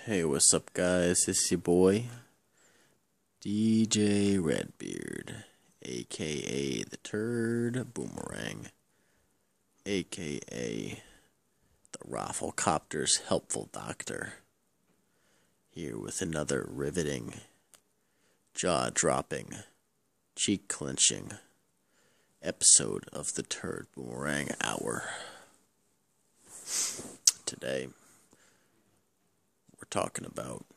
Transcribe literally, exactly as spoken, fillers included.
Hey, what's up, guys? It's your boy, D J Redbeard, aka the Turd Boomerang, aka the Rafflecopter's Helpful Doctor, here with another riveting, jaw-dropping, cheek-clenching episode of the Turd Boomerang Hour. Today, we're talking about